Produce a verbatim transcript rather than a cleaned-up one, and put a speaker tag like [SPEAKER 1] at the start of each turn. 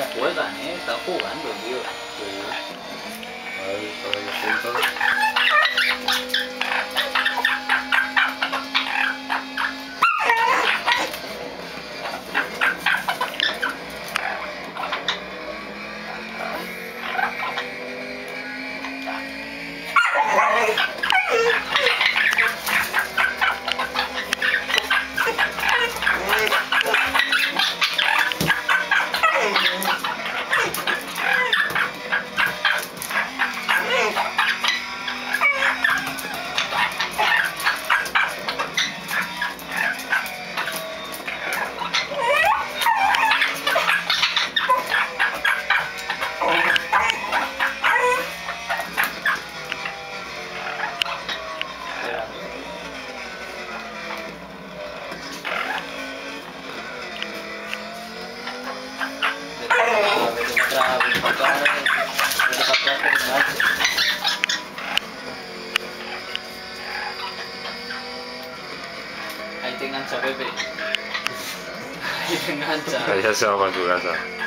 [SPEAKER 1] juegan, ¿eh? Están jugando, tío.
[SPEAKER 2] Sí. A ver, todos juntos.
[SPEAKER 1] Ahí te engancha, Pepe. Ahí te engancha.
[SPEAKER 2] Ya se va para tu casa.